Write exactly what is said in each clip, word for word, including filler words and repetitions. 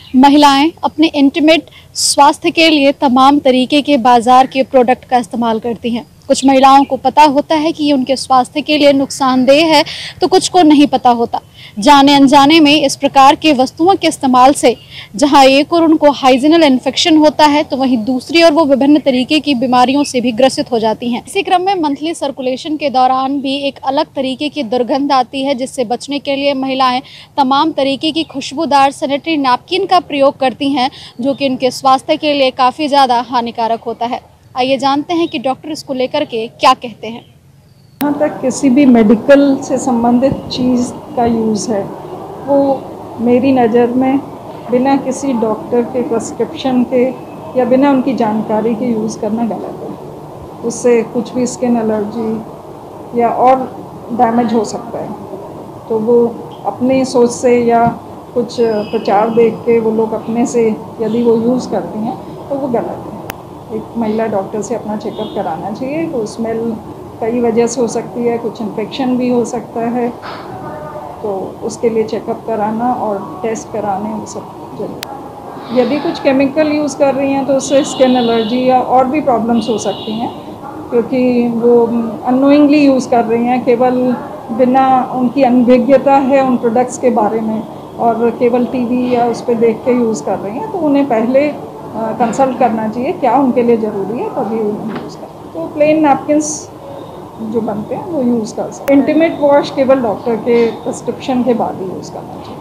महिलाएं अपने इंटीमेट स्वास्थ्य के लिए तमाम तरीके के बाजार के प्रोडक्ट का इस्तेमाल करती हैं। कुछ महिलाओं को पता होता है कि ये उनके स्वास्थ्य के लिए नुकसानदेह है, तो कुछ को नहीं पता होता। जाने अनजाने में इस प्रकार के वस्तुओं के इस्तेमाल से जहां एक और उनको हाइजीनल इन्फेक्शन होता है, तो वहीं दूसरी और वो विभिन्न तरीके की बीमारियों से भी ग्रसित हो जाती हैं। इसी क्रम में मंथली सर्कुलेशन के दौरान भी एक अलग तरीके की दुर्गंध आती है, जिससे बचने के लिए महिलाएं तमाम तरीके की खुशबूदार सैनिटरी नैपकिन का प्रयोग करती हैं, जो कि उनके स्वास्थ्य के लिए काफ़ी ज़्यादा हानिकारक होता है। आइए जानते हैं कि डॉक्टर इसको लेकर के क्या कहते हैं। जहाँ तक किसी भी मेडिकल से संबंधित चीज़ का यूज़ है, वो मेरी नज़र में बिना किसी डॉक्टर के प्रिस्क्रिप्शन के या बिना उनकी जानकारी के यूज़ करना गलत है। उससे कुछ भी स्किन एलर्जी या और डैमेज हो सकता है। तो वो अपनी सोच से या कुछ प्रचार देख के वो लोग अपने से यदि वो यूज़ करती हैं तो वो गलत है। एक महिला डॉक्टर से अपना चेकअप कराना चाहिए। वो स्मेल कई वजह से हो सकती है, कुछ इन्फेक्शन भी हो सकता है, तो उसके लिए चेकअप कराना और टेस्ट कराने वो सब जरूरी। यदि कुछ केमिकल यूज़ कर रही हैं तो उससे स्किन एलर्जी या और भी प्रॉब्लम्स हो सकती हैं, क्योंकि वो अननोइंगली यूज़ कर रही हैं, केवल बिना उनकी अनभिज्ञता है उन प्रोडक्ट्स के बारे में और केवल टीवी या उस पर देख के यूज़ कर रही हैं। तो उन्हें पहले कंसल्ट करना चाहिए क्या उनके लिए ज़रूरी है, तभी उन्हें यूज़ करें। तो प्लेन नैपकिन्स जो बनते हैं वो यूज़ कर सकते हैं। इंटीमेट वॉश केवल डॉक्टर के प्रिस्क्रिप्शन के बाद ही यूज़ करना चाहिए।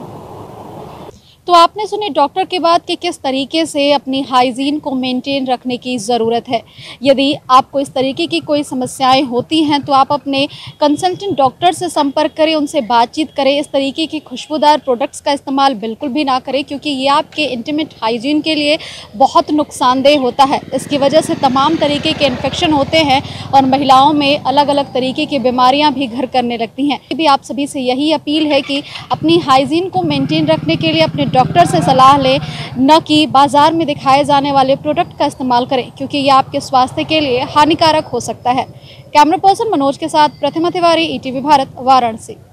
तो आपने सुनी डॉक्टर के बाद कि किस तरीके से अपनी हाइजीन को मेंटेन रखने की ज़रूरत है। यदि आपको इस तरीके की कोई समस्याएं होती हैं तो आप अपने कंसल्टेंट डॉक्टर से संपर्क करें, उनसे बातचीत करें। इस तरीके की खुशबूदार प्रोडक्ट्स का इस्तेमाल बिल्कुल भी ना करें, क्योंकि ये आपके इंटीमेट हाइजीन के लिए बहुत नुकसानदेह होता है। इसकी वजह से तमाम तरीके के इन्फेक्शन होते हैं और महिलाओं में अलग अलग तरीके की बीमारियाँ भी घर करने लगती हैं। भी आप सभी से यही अपील है कि अपनी हाइजीन को मेंटेन रखने के लिए अपने डॉक्टर से सलाह लें, न कि बाजार में दिखाए जाने वाले प्रोडक्ट का इस्तेमाल करें, क्योंकि ये आपके स्वास्थ्य के लिए हानिकारक हो सकता है। कैमरा पर्सन मनोज के साथ Pratima Tiwari, E T V Bharat, Varanasi.